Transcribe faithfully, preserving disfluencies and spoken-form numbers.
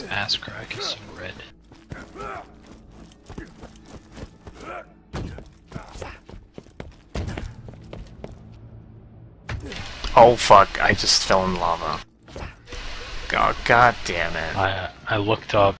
ass crack is so red. Oh fuck, I just fell in lava. Oh, god damn it. I I looked up